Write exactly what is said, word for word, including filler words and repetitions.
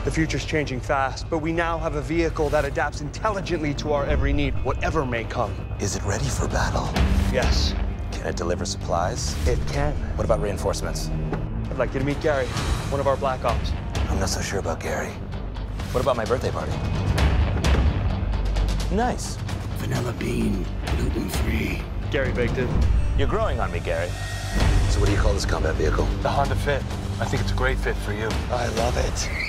The future's changing fast, but we now have a vehicle that adapts intelligently to our every need, whatever may come. Is it ready for battle? Yes, Can it deliver supplies? it can. What about reinforcements? I'd like you to meet Gary, one of our Black Ops. I'm not so sure about Gary. What about my birthday party? Nice. Vanilla bean, gluten-free. Gary baked it. You're growing on me, Gary. So what do you call this combat vehicle? The Honda Fit. I think it's a great fit for you. I love it.